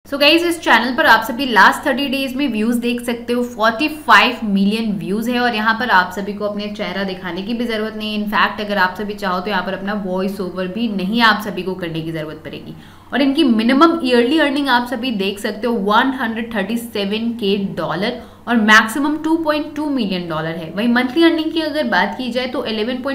So guys इस channel पर आप सभी लास्ट 30 डेज में व्यूज देख सकते हो। 45 मिलियन व्यूज है और यहाँ पर आप सभी को अपने चेहरा दिखाने की भी जरूरत नहीं है। इनफैक्ट अगर आप सभी चाहो तो यहाँ पर अपना वॉइस ओवर भी नहीं आप सभी को करने की जरूरत पड़ेगी। और इनकी मिनिमम ईयरली अर्निंग आप सभी देख सकते हो $137K और मैक्सिमम $2.2 मिलियन है। वही मंथली अर्निंग की अगर बात की जाए तो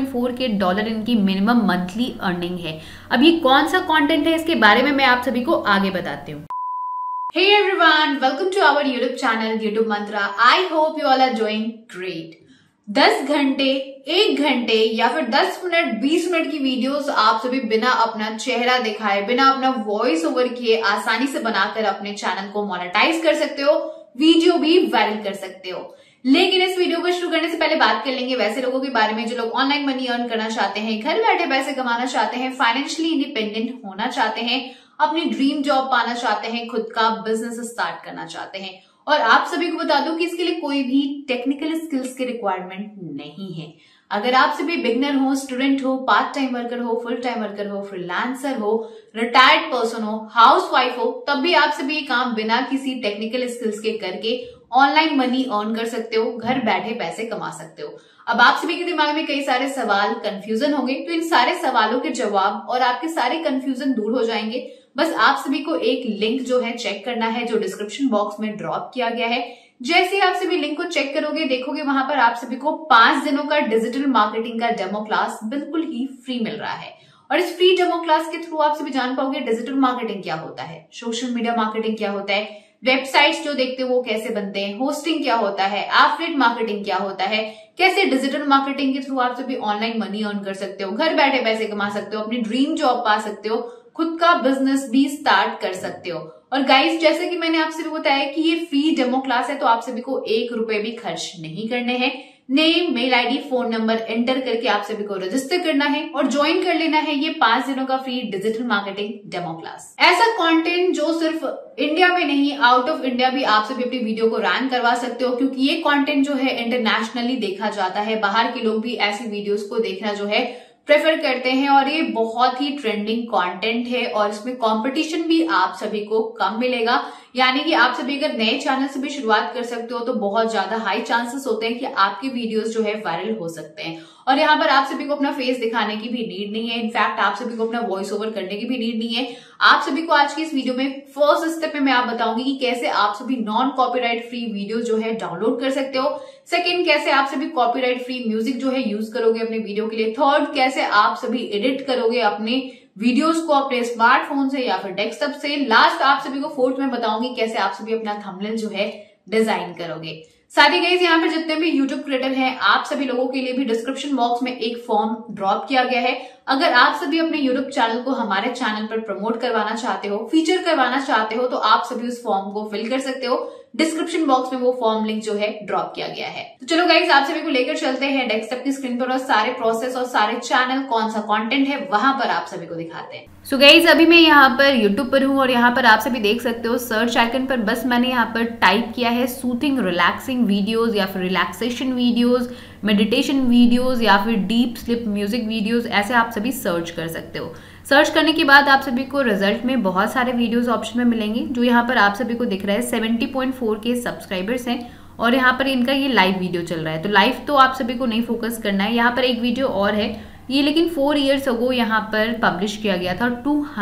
$11.4K इनकी मिनिमम मंथली अर्निंग है। अब ये कौन सा कंटेंट है इसके बारे में मैं आप सभी को आगे बताती हूँ। Hey everyone, welcome to our YouTube channel YouTube Mantra. I hope you all are doing great. 10 घंटे, 1 घंटे या फिर 10 मिनट, 20 मिनट की वीडियोस आप सभी बिना अपना चेहरा दिखाए, बिना अपना वॉइस ओवर किए आसानी से बनाकर अपने चैनल को मोनेटाइज कर सकते हो, वीडियो भी वायरल कर सकते हो। लेकिन इस वीडियो को शुरू करने से पहले बात कर लेंगे वैसे लोगों के बारे में जो लोग ऑनलाइन मनी अर्न करना चाहते हैं, घर बैठे पैसे कमाना चाहते हैं, फाइनेंशियली इंडिपेंडेंट होना चाहते हैं, अपनी ड्रीम जॉब पाना चाहते हैं, खुद का बिजनेस स्टार्ट करना चाहते हैं। और आप सभी को बता दूं कि इसके लिए कोई भी टेक्निकल स्किल्स की रिक्वायरमेंट नहीं है। अगर आप सभी बिगनर हो, स्टूडेंट हो, पार्ट टाइम वर्कर हो, फुल टाइम वर्कर हो, फ्रीलांसर हो, रिटायर्ड पर्सन हो, हाउसवाइफ हो, तब भी आप सभी ये काम बिना किसी टेक्निकल स्किल्स के करके ऑनलाइन मनी अर्न कर सकते हो, घर बैठे पैसे कमा सकते हो। अब आप सभी के दिमाग में कई सारे सवाल, कंफ्यूजन होंगे, तो इन सारे सवालों के जवाब और आपके सारे कंफ्यूजन दूर हो जाएंगे। बस आप सभी को एक लिंक जो है चेक करना है जो डिस्क्रिप्शन बॉक्स में ड्रॉप किया गया है। जैसे ही आप सभी लिंक को चेक करोगे, देखोगे वहां पर आप सभी को 5 दिनों का डिजिटल मार्केटिंग का डेमो क्लास बिल्कुल ही फ्री मिल रहा है। और इस फ्री डेमो क्लास के थ्रू आप सभी जान पाओगे डिजिटल मार्केटिंग क्या होता है, सोशल मीडिया मार्केटिंग क्या होता है, वेबसाइट्स जो देखते हो वो कैसे बनते हैं, होस्टिंग क्या होता है, एफिलिएट मार्केटिंग क्या होता है, कैसे डिजिटल मार्केटिंग के थ्रू आप सभी ऑनलाइन मनी अर्न कर सकते हो, घर बैठे पैसे कमा सकते हो, अपनी ड्रीम जॉब पा सकते हो, खुद का बिजनेस भी स्टार्ट कर सकते हो। और गाइस, जैसे कि मैंने आपसे भी बताया कि ये फ्री डेमो क्लास है, तो आप सभी को 1 रुपए भी खर्च नहीं करने हैं। Name, mail ID, phone number enter करके आप सभी को रजिस्टर करना है और ज्वाइन कर लेना है ये 5 दिनों का free digital marketing demo class. ऐसा कंटेंट जो सिर्फ इंडिया में नहीं, आउट ऑफ इंडिया भी आप सभी अपनी वीडियो को रैंक करवा सकते हो, क्योंकि ये कंटेंट जो है इंटरनेशनली देखा जाता है। बाहर के लोग भी ऐसी वीडियोस को देखना जो है प्रेफर करते हैं और ये बहुत ही ट्रेंडिंग कंटेंट है और इसमें कंपटीशन भी आप सभी को कम मिलेगा। यानी कि आप सभी अगर नए चैनल से भी शुरुआत कर सकते हो तो बहुत ज्यादा हाई चांसेस होते हैं कि आपके वीडियोस जो है वायरल हो सकते हैं। और यहाँ पर आप सभी को अपना फेस दिखाने की भी नीड नहीं है, इनफैक्ट आप सभी को अपना वॉइस ओवर करने की भी नीड नहीं है। आप सभी को आज की इस वीडियो में फर्स्ट स्टेप में मैं आप बताऊंगी कि कैसे आप सभी नॉन कॉपीराइट फ्री वीडियो जो है डाउनलोड कर सकते हो। सेकंड, कैसे आप सभी कॉपीराइट फ्री म्यूजिक जो है यूज करोगे अपने वीडियो के लिए। थर्ड, कैसे आप सभी एडिट करोगे अपने वीडियोस को अपने स्मार्टफोन से या फिर डेस्कटॉप से। लास्ट आप सभी को फोर्थ में बताऊंगी कैसे आप सभी अपना थंबनेल जो है डिजाइन करोगे। साथ ही गाइस, यहाँ पर जितने भी यूट्यूब क्रिएटर हैं आप सभी लोगों के लिए भी डिस्क्रिप्शन बॉक्स में एक फॉर्म ड्रॉप किया गया है। अगर आप सभी अपने यूट्यूब चैनल को हमारे चैनल पर प्रमोट करवाना चाहते हो, फीचर करवाना चाहते हो, तो आप सभी उस फॉर्म को फिल कर सकते हो। डिस्क्रिप्शन बॉक्स में वो फॉर्म लिंक जो है ड्रॉप किया गया है। तो चलो गाइस, आप सभी को लेकर चलते हैं डेस्कटॉप की स्क्रीन पर और सारे प्रोसेस और सारे चैनल, कौन सा कंटेंट है वहां पर आप सभी को दिखाते हैं। सो गाइस, अभी मैं यहाँ पर यूट्यूब पर हूँ और यहाँ पर आप सभी देख सकते हो सर्च आइकन पर बस मैंने यहाँ पर टाइप किया है सूथिंग रिलैक्सिंग वीडियोज या फिर रिलैक्सेशन वीडियोज, मेडिटेशन वीडियोज या फिर डीप स्लिप म्यूजिक वीडियोज, ऐसे आप सभी सर्च कर सकते हो। सर्च करने के बाद आप सभी को रिजल्ट में बहुत सारे वीडियोस ऑप्शन में मिलेंगे। जो यहाँ पर आप सभी को दिख रहा है 70.4K सब्सक्राइबर्स हैं और यहाँ पर इनका ये लाइव वीडियो चल रहा है। तो लाइव तो आप सभी को नहीं फोकस करना है। यहाँ पर एक वीडियो और है, ये लेकिन 4 इयर्स अगो यहाँ पर पब्लिश किया गया था।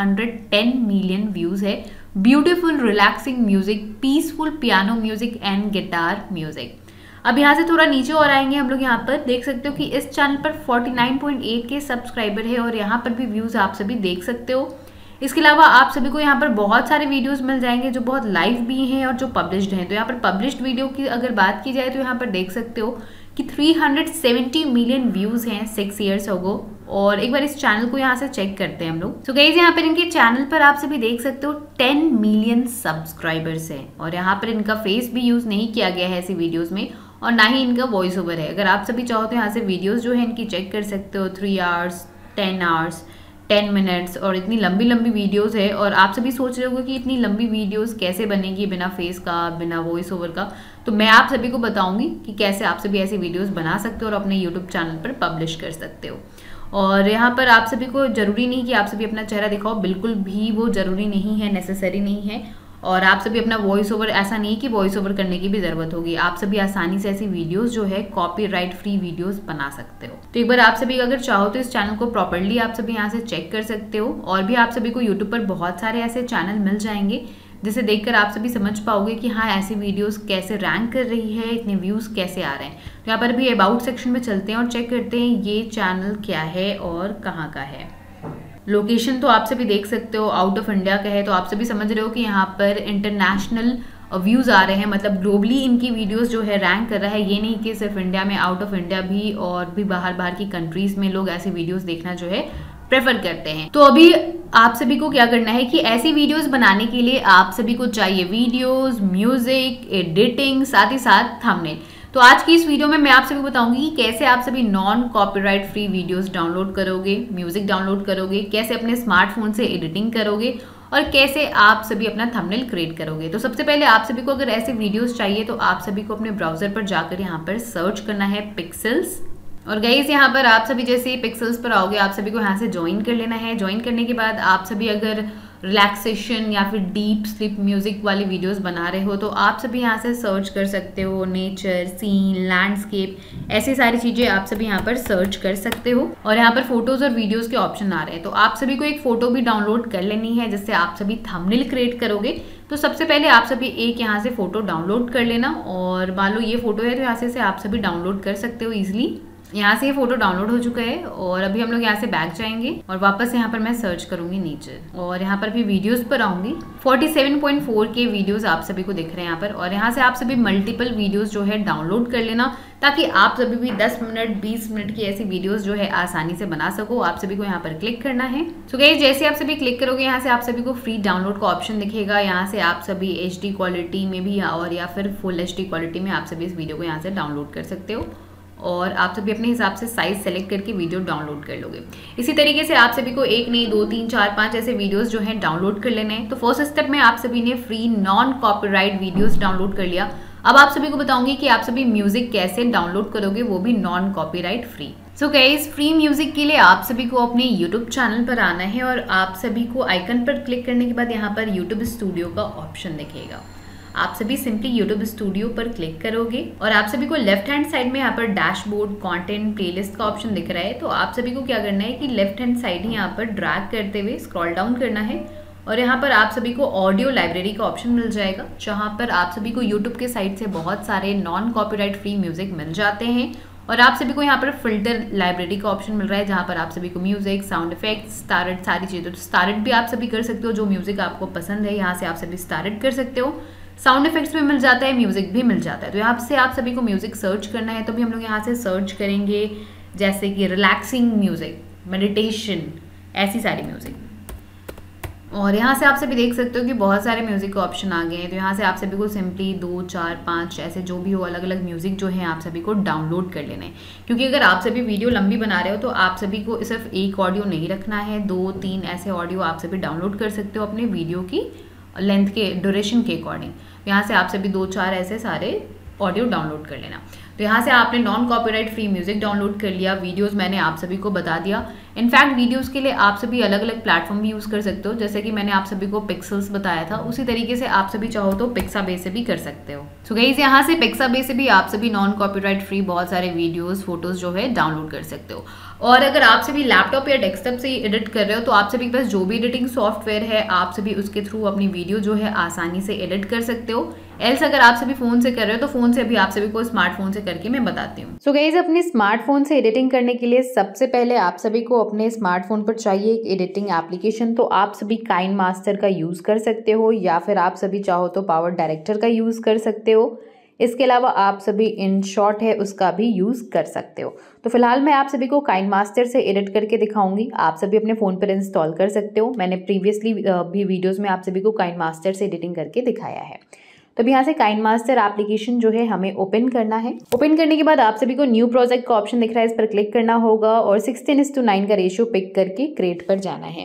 210 मिलियन व्यूज है। Beautiful relaxing music, peaceful piano music and guitar music. अब यहाँ से थोड़ा नीचे और आएंगे हम लोग, यहाँ पर देख सकते हो कि इस चैनल पर 49.8K सब्सक्राइबर है और यहाँ पर भी व्यूज आप सभी देख सकते हो। इसके अलावा आप सभी को यहाँ पर बहुत सारे वीडियोस मिल जाएंगे जो बहुत लाइव भी हैं और जो पब्लिश्ड हैं। तो यहाँ पर पब्लिश्ड वीडियो की अगर बात की जाए तो यहाँ पर देख सकते हो कि 370 मिलियन व्यूज हैं 6 इयर्स अगो। और एक बार इस चैनल को यहाँ से चेक करते हैं हम लोग। तो गाइस, यहाँ पर इनके चैनल पर आप सभी देख सकते हो 10 मिलियन सब्सक्राइबर्स हैं और यहाँ पर इनका फेस भी यूज नहीं किया गया है ऐसी वीडियोज में और ना ही इनका वॉइस ओवर है। अगर आप सभी चाहो तो यहाँ से वीडियोस जो है इनकी चेक कर सकते हो। 3 आवर्स, 10 आवर्स, 10 मिनट्स और इतनी लंबी लंबी वीडियोस है। और आप सभी सोच रहे होंगे कि इतनी लंबी वीडियोस कैसे बनेगी बिना फेस का, बिना वॉइस ओवर का। तो मैं आप सभी को बताऊंगी कि कैसे आप सभी ऐसी वीडियोस बना सकते हो और अपने यूट्यूब चैनल पर पब्लिश कर सकते हो। और यहाँ पर आप सभी को जरूरी नहीं कि आप सभी अपना चेहरा दिखाओ, बिल्कुल भी वो जरूरी नहीं है, नेसेसरी नहीं है। और आप सभी अपना वॉइस ओवर, ऐसा नहीं कि वॉइस ओवर करने की भी ज़रूरत होगी, आप सभी आसानी से ऐसी वीडियोस जो है कॉपीराइट फ्री वीडियोस बना सकते हो। तो एक बार आप सभी अगर चाहो तो इस चैनल को प्रॉपर्ली आप सभी यहाँ से चेक कर सकते हो। और भी आप सभी को यूट्यूब पर बहुत सारे ऐसे चैनल मिल जाएंगे जिसे देखकर आप सभी समझ पाओगे कि हाँ ऐसी वीडियोस कैसे रैंक कर रही है, इतने व्यूज़ कैसे आ रहे हैं। तो यहाँ पर भी अबाउट सेक्शन में चलते हैं और चेक करते हैं ये चैनल क्या है और कहाँ का है। लोकेशन तो आप सभी देख सकते हो आउट ऑफ इंडिया का है, तो आप सभी समझ रहे हो कि यहाँ पर इंटरनेशनल व्यूज़ आ रहे हैं, मतलब ग्लोबली इनकी वीडियोस जो है रैंक कर रहा है। ये नहीं कि सिर्फ इंडिया में, आउट ऑफ इंडिया भी और भी बाहर की कंट्रीज में लोग ऐसी वीडियोस देखना जो है प्रेफर करते हैं। तो अभी आप सभी को क्या करना है कि ऐसी वीडियोस बनाने के लिए आप सभी को चाहिए वीडियोस, म्यूजिक, एडिटिंग, साथ ही साथ थंबनेल। तो आज की इस वीडियो में मैं आप सभी को बताऊंगी कि कैसे आप सभी non copyright free videos download करोगे, म्यूजिक डाउनलोड करोगे, कैसे अपने स्मार्टफोन से एडिटिंग करोगे और कैसे आप सभी अपना थंबनेल क्रिएट करोगे। तो सबसे पहले आप सभी को अगर ऐसे वीडियोस चाहिए तो आप सभी को अपने ब्राउजर पर जाकर यहाँ पर सर्च करना है पिक्सेल्स। और गाइस यहाँ पर आप सभी जैसे ही पिक्सेल्स पर आओगे आप सभी को यहाँ से ज्वाइन कर लेना है। ज्वाइन करने के बाद आप सभी अगर रिलैक्सेशन या फिर डीप स्लीप म्यूजिक वाली वीडियोस बना रहे हो तो आप सभी यहाँ से सर्च कर सकते हो, नेचर, सीन, लैंडस्केप, ऐसी सारी चीज़ें आप सभी यहाँ पर सर्च कर सकते हो। और यहाँ पर फोटोज़ और वीडियोस के ऑप्शन आ रहे हैं, तो आप सभी को एक फ़ोटो भी डाउनलोड कर लेनी है जिससे आप सभी थंबनेल क्रिएट करोगे। तो सबसे पहले आप सभी एक यहाँ से फ़ोटो डाउनलोड कर लेना, और मान लो ये फ़ोटो है तो यहाँ से आप सभी डाउनलोड कर सकते हो ईजिली। यहाँ से ये फोटो डाउनलोड हो चुका है और अभी हम लोग यहाँ से बैक जाएंगे और वापस यहाँ पर मैं सर्च करूंगी नेचर, और यहाँ पर भी वीडियोस पर आऊंगी। 47.4 के वीडियोस आप सभी को दिख रहे हैं यहाँ पर, और यहाँ से आप सभी मल्टीपल वीडियोस जो है डाउनलोड कर लेना ताकि आप सभी भी 10 मिनट 20 मिनट की ऐसी वीडियोस जो है आसानी से बना सको। आप सभी को यहाँ पर क्लिक करना है। सो गाइस जैसे आप सभी क्लिक करोगे यहाँ से आप सभी को फ्री डाउनलोड का ऑप्शन दिखेगा। यहाँ से आप सभी HD क्वालिटी में भी और या फिर फुल HD क्वालिटी में आप सभी इस वीडियो को यहाँ से डाउनलोड कर सकते हो, और आप सभी अपने हिसाब से साइज सेलेक्ट करके वीडियो डाउनलोड कर लोगे। इसी तरीके से आप सभी को एक नहीं 2 3 4 5 ऐसे वीडियोस जो हैं डाउनलोड कर लेने हैं। तो फर्स्ट स्टेप में आप सभी ने free non copyright videos download कर लिया। अब आप सभी को बताऊंगी कि आप सभी म्यूजिक कैसे डाउनलोड करोगे, वो भी non copyright free. So guys free music के लिए आप सभी को अपने यूट्यूब चैनल पर आना है और आप सभी को आइकन पर क्लिक करने के बाद यहाँ पर यूट्यूब स्टूडियो का ऑप्शन दिखेगा। आप सभी सिंपली YouTube स्टूडियो पर क्लिक करोगे और आप सभी को लेफ्ट हैंड साइड में यहाँ पर डैशबोर्ड, कंटेंट, प्लेलिस्ट का ऑप्शन दिख रहा है। तो आप सभी को क्या करना है कि लेफ्ट हैंड साइड ही यहाँ पर ड्रैग करते हुए स्क्रॉल डाउन करना है और यहाँ पर आप सभी को ऑडियो लाइब्रेरी का ऑप्शन मिल जाएगा, जहाँ पर आप सभी को YouTube के साइड से बहुत सारे नॉन कॉपीराइट फ्री म्यूजिक मिल जाते हैं। और आप सभी को यहाँ पर फिल्टर लाइब्रेरी का ऑप्शन मिल रहा है, जहाँ पर आप सभी को म्यूजिक, साउंड इफेक्ट्स, स्टारट, सारी चीज़ें, तो स्टारट भी आप सभी कर सकते हो। जो म्यूजिक आपको पसंद है यहाँ से आप सभी स्टारट कर सकते हो। साउंड इफेक्ट्स भी मिल जाता है, म्यूजिक भी मिल जाता है। तो यहाँ से आप सभी को म्यूजिक सर्च करना है, तो भी हम लोग यहाँ से सर्च करेंगे जैसे कि रिलैक्सिंग म्यूजिक, मेडिटेशन, ऐसी सारी म्यूजिक। और यहाँ से आप सभी देख सकते हो कि बहुत सारे म्यूजिक के ऑप्शन आ गए हैं। तो यहाँ से आप सभी को सिंपली 2 4 5 ऐसे जो भी हो अलग अलग म्यूजिक जो है आप सभी को डाउनलोड कर लेना है, क्योंकि अगर आप सभी वीडियो लंबी बना रहे हो तो आप सभी को सिर्फ एक ऑडियो नहीं रखना है, 2 3 ऐसे ऑडियो आप सभी डाउनलोड कर सकते हो अपने वीडियो की लेंथ के ड्यूरेशन के अकॉर्डिंग। यहाँ से आप सभी 2 4 ऐसे सारे ऑडियो डाउनलोड कर लेना। तो यहाँ से आपने non copyright free music download कर लिया। वीडियोस मैंने आप सभी को बता दिया। इनफैक्ट वीडियोस के लिए आप सभी अलग अलग प्लेटफॉर्म भी यूज़ कर सकते हो, जैसे कि मैंने आप सभी को पिक्सेल्स बताया था, उसी तरीके से आप सभी चाहो तो पिक्साबे से भी कर सकते हो। सो गाइस यहाँ से पिक्साबे से भी आप सभी नॉन कॉपीराइट फ्री बहुत सारे वीडियोस, फोटोज जो है डाउनलोड कर सकते हो। और अगर आप सभी लैपटॉप या डेस्कटॉप से एडिट कर रहे हो तो आप सभी के पास जो भी एडिटिंग सॉफ्टवेयर है आप सभी उसके थ्रू अपनी वीडियो जो है आसानी से एडिट कर सकते हो। एल्स अगर आप सभी फोन से कर रहे हो तो फोन से भी आप सभी को स्मार्टफोन से करके मैं बताती हूँ। सो गाइस अपने स्मार्टफोन से एडिटिंग करने के लिए सबसे पहले आप सभी को अपने स्मार्टफोन पर चाहिए एक एडिटिंग एप्लीकेशन। तो आप सभी काइनमास्टर का यूज कर सकते हो या फिर आप सभी चाहो तो पावर डायरेक्टर का यूज कर सकते हो। इसके अलावा आप सभी InShot है उसका भी यूज कर सकते हो। तो फिलहाल मैं आप सभी को काइनमास्टर से एडिट करके दिखाऊंगी, आप सभी अपने फोन पर इंस्टॉल कर सकते हो। मैंने प्रीवियसली भी वीडियोस में आप सभी को काइनमास्टर से एडिटिंग करके दिखाया है। तो अब यहाँ से काइनमास्टर एप्लीकेशन जो है हमें ओपन करना है। ओपन करने के बाद आप सभी को न्यू प्रोजेक्ट का ऑप्शन दिख रहा है, इस पर क्लिक करना होगा और 16:9 का रेशियो पिक करके क्रिएट पर जाना है।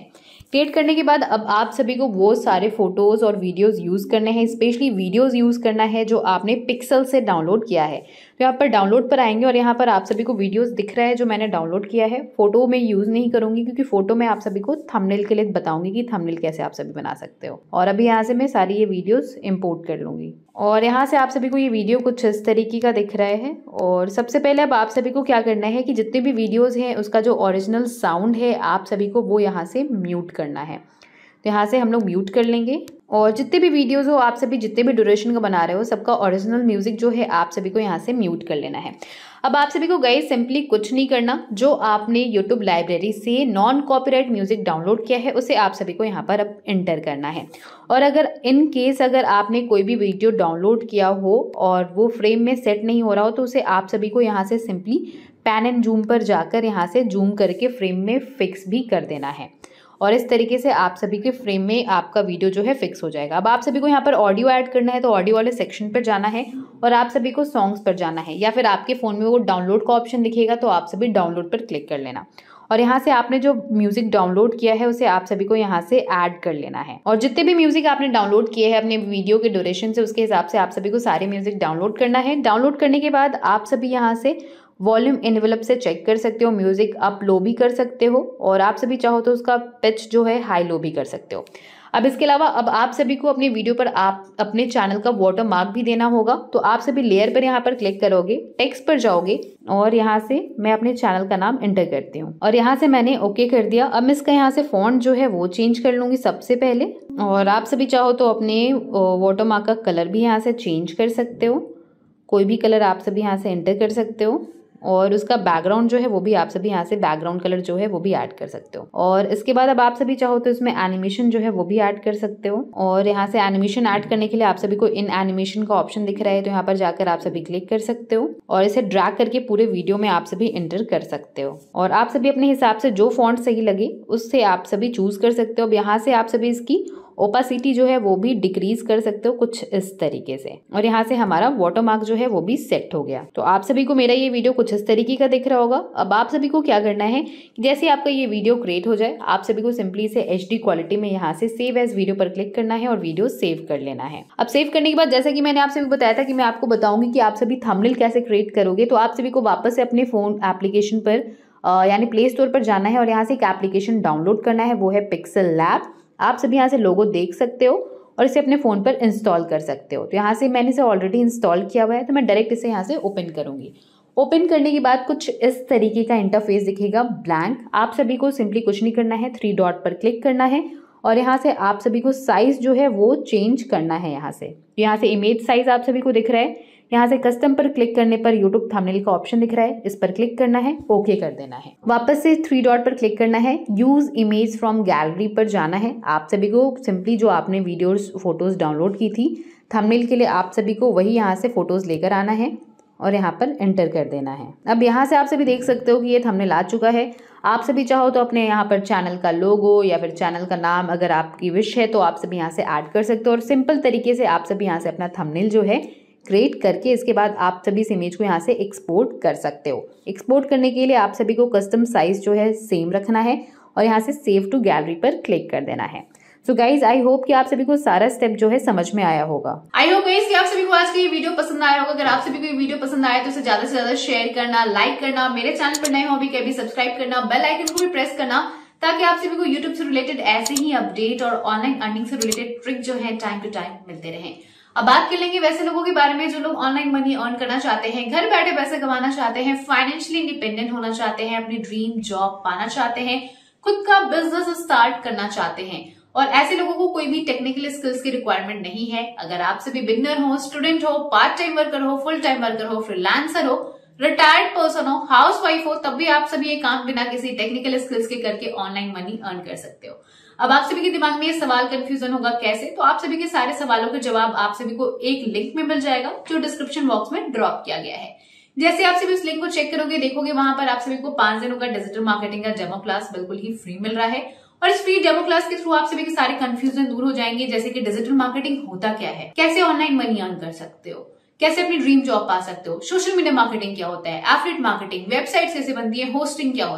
क्रिएट करने के बाद अब आप सभी को वो सारे फोटोज और वीडियोस यूज करने हैं, स्पेशली वीडियोस यूज करना है जो आपने पिक्सल से डाउनलोड किया है। तो यहाँ पर डाउनलोड पर आएंगे और यहाँ पर आप सभी को वीडियोस दिख रहा है जो मैंने डाउनलोड किया है। फोटो में यूज नहीं करूंगी क्योंकि फोटो में आप सभी को थंबनेल के लिए बताऊंगी कि थंबनेल कैसे आप सभी बना सकते हो। और अभी यहाँ से मैं सारी ये वीडियोस इंपोर्ट कर लूंगी और यहाँ से आप सभी को ये वीडियो कुछ इस तरीके का दिख रहा है। और सबसे पहले अब आप सभी को क्या करना है कि जितने भी वीडियोस हैं उसका जो ओरिजिनल साउंड है आप सभी को वो यहाँ से म्यूट करना है। तो यहाँ से हम लोग म्यूट कर लेंगे और जितने भी वीडियोस हो आप सभी जितने भी ड्यूरेशन का बना रहे हो सबका ओरिजिनल म्यूजिक जो है आप सभी को यहाँ से म्यूट कर लेना है। अब आप सभी को गाइस सिंपली कुछ नहीं करना, जो आपने यूट्यूब लाइब्रेरी से नॉन कॉपीराइट म्यूजिक डाउनलोड किया है उसे आप सभी को यहाँ पर अब एंटर करना है। और अगर इन केस अगर आपने कोई भी वीडियो डाउनलोड किया हो और वो फ्रेम में सेट नहीं हो रहा हो तो उसे आप सभी को यहाँ से सिंपली पैन एंड जूम पर जाकर यहाँ से जूम करके फ्रेम में फिक्स भी कर देना है। और इस तरीके से आप सभी के फ्रेम में आपका वीडियो जो है फिक्स हो जाएगा। अब आप सभी को यहाँ पर ऑडियो ऐड करना है तो ऑडियो वाले सेक्शन पर जाना है और आप सभी को सॉन्ग्स पर जाना है, या फिर आपके फ़ोन में वो डाउनलोड का ऑप्शन दिखेगा तो आप सभी डाउनलोड पर क्लिक कर लेना और यहाँ से आपने जो म्यूजिक डाउनलोड किया है उसे आप सभी को यहाँ से ऐड कर लेना है। और जितने भी म्यूजिक आपने डाउनलोड किए हैं अपने वीडियो के ड्यूरेशन से उसके हिसाब से आप सभी को सारे म्यूजिक डाउनलोड करना है। डाउनलोड करने के बाद आप सभी यहाँ से वॉल्यूम एनवेलप से चेक कर सकते हो, म्यूजिक आप लो भी कर सकते हो और आप सभी चाहो तो उसका पिच जो है हाई लो भी कर सकते हो। अब इसके अलावा अब आप सभी को अपनी वीडियो पर आप अपने चैनल का वाटर मार्क भी देना होगा। तो आप सभी लेयर पर यहाँ पर क्लिक करोगे, टेक्स्ट पर जाओगे और यहाँ से मैं अपने चैनल का नाम एंटर करती हूँ और यहाँ से मैंने ओके कर दिया। अब मैं इसका यहाँ से फॉन्ट जो है वो चेंज कर लूंगी सबसे पहले। और आप सभी चाहो तो अपने वाटर मार्क का कलर भी यहाँ से चेंज कर सकते हो, कोई भी कलर आप सभी यहाँ से एंटर कर सकते हो और उसका बैकग्राउंड जो है वो भी आप सभी यहाँ से बैकग्राउंड कलर जो है वो भी ऐड कर सकते हो। और इसके बाद अब आप सभी चाहो तो इसमें एनिमेशन जो है वो भी ऐड कर सकते हो और यहाँ से एनिमेशन ऐड करने के लिए आप सभी को इन एनिमेशन का ऑप्शन दिख रहा है तो यहाँ पर जाकर आप सभी क्लिक कर सकते हो और इसे ड्रैग करके पूरे वीडियो में आप सभी एंटर कर सकते हो। और आप सभी अपने हिसाब से जो फॉन्ट सही लगे उससे आप सभी चूज कर सकते हो। अब यहाँ से आप सभी इसकी ओपासिटी जो है वो भी डिक्रीज कर सकते हो कुछ इस तरीके से। और यहाँ से हमारा वाटरमार्क जो है वो भी सेट हो गया। तो आप सभी को मेरा ये वीडियो कुछ इस तरीके का दिख रहा होगा। अब आप सभी को क्या करना है कि जैसे आपका ये वीडियो क्रिएट हो जाए आप सभी को सिंपली इसे HD क्वालिटी में यहाँ से सेव एज वीडियो पर क्लिक करना है और वीडियो सेव कर लेना है। अब सेव करने के बाद जैसा कि मैंने आप सभी को बताया था कि मैं आपको बताऊंगी कि आप सभी थंबनेल कैसे क्रिएट करोगे, तो आप सभी को वापस से अपने फोन एप्लीकेशन पर यानी प्ले स्टोर पर जाना है और यहाँ से एक एप्लीकेशन डाउनलोड करना है, वो है पिक्सल लैब। आप सभी यहाँ से लोगो देख सकते हो और इसे अपने फ़ोन पर इंस्टॉल कर सकते हो। तो यहाँ से मैंने इसे ऑलरेडी इंस्टॉल किया हुआ है तो मैं डायरेक्ट इसे यहाँ से ओपन करूँगी। ओपन करने के बाद कुछ इस तरीके का इंटरफेस दिखेगा ब्लैंक। आप सभी को सिंपली कुछ नहीं करना है, 3 डॉट पर क्लिक करना है और यहाँ से आप सभी को साइज़ जो है वो चेंज करना है। यहाँ से इमेज साइज़ आप सभी को दिख रहा है, यहाँ से कस्टम पर क्लिक करने पर यूट्यूब थंबनेल का ऑप्शन दिख रहा है, इस पर क्लिक करना है, ओके कर देना है। वापस से 3 डॉट पर क्लिक करना है, यूज इमेज फ्रॉम गैलरी पर जाना है। आप सभी को सिंपली जो आपने वीडियोस फोटोज डाउनलोड की थी थंबनेल के लिए आप सभी को वही यहाँ से फोटोज लेकर आना है और यहाँ पर एंटर कर देना है। अब यहाँ से आप सभी देख सकते हो कि ये थंबनेल आ चुका है। आप सभी चाहो तो अपने यहाँ पर चैनल का लोगो या फिर चैनल का नाम अगर आपकी विश है तो आप सभी यहाँ से ऐड कर सकते हो और सिंपल तरीके से आप सभी यहाँ से अपना थंबनेल जो है क्रिएट करके इसके बाद आप सभी इस इमेज को यहाँ से एक्सपोर्ट कर सकते हो। एक्सपोर्ट करने के लिए आप सभी को कस्टम साइज जो है सेम रखना है और यहाँ से सेव टू गैलरी पर क्लिक कर देना है। सो गाइज आई होप कि आप सभी को सारा स्टेप जो है समझ में आया होगा। आई होप गाइज कि आप सभी को आज का ये वीडियो पसंद आया होगा। अगर आप सभी को ये वीडियो पसंद आया तो इसे ज्यादा से ज्यादा शेयर करना, लाइक करना, मेरे चैनल पर नए हो भी सब्सक्राइब करना, बेल आइकन को भी प्रेस करना ताकि आप सभी को यूट्यूब से रिलेटेड ऐसे ही अपडेट और ऑनलाइन अर्निंग से रिलेटेड ट्रिक जो है टाइम टू टाइम मिलते रहे। अब बात कर लेंगे वैसे लोगों के बारे में जो लोग ऑनलाइन मनी अर्न करना चाहते हैं, घर बैठे पैसे कमाना चाहते हैं, फाइनेंशियली इंडिपेंडेंट होना चाहते हैं, अपनी ड्रीम जॉब पाना चाहते हैं, खुद का बिजनेस स्टार्ट करना चाहते हैं और ऐसे लोगों को कोई भी टेक्निकल स्किल्स की रिक्वायरमेंट नहीं है। अगर आप सभी बिगनर हो, स्टूडेंट हो, पार्ट टाइम वर्कर हो, फुल टाइम वर्कर हो, फ्रीलांसर हो, रिटायर्ड पर्सन हो, हाउस वाइफ हो, तब भी आप सभी ये काम बिना किसी टेक्निकल स्किल्स के करके ऑनलाइन मनी अर्न कर सकते हो। अब आप सभी के दिमाग में ये सवाल कंफ्यूजन होगा कैसे, तो आप सभी के सारे सवालों के जवाब आप सभी को एक लिंक में मिल जाएगा जो डिस्क्रिप्शन बॉक्स में ड्रॉप किया गया है। जैसे आप सभी उस लिंक को चेक करोगे देखोगे वहां पर आप सभी को 5 दिनों का डिजिटल मार्केटिंग का डेमो क्लास बिल्कुल ही फ्री मिल रहा है और इस फ्री डेमो क्लास के थ्रू आप सभी के सारे कंफ्यूजन दूर हो जाएंगे। जैसे कि डिजिटल मार्केटिंग होता क्या है, कैसे ऑनलाइन मनी अर्न कर सकते हो, कैसे अपनी ड्रीम जॉब पा सकते हो, सोशल मीडिया मार्केटिंग क्या होता है, एफिलिएट मार्केटिंग, वेबसाइट कैसे बनती है, होस्टिंग क्या होता है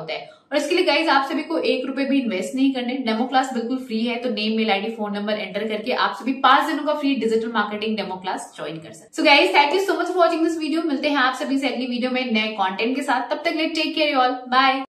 और इसके लिए गाइज आप सभी को 1 रुपए भी इन्वेस्ट नहीं करने, डेमो क्लास बिल्कुल फ्री है। तो name, mail ID, phone number enter करके आप सभी 5 दिनों का free digital marketing demo class join कर सकते। So guys thank you so much for watching this video. मिलते हैं आप सभी से अगली वीडियो में नए कंटेंट के साथ। तब तक ले take care you all, bye.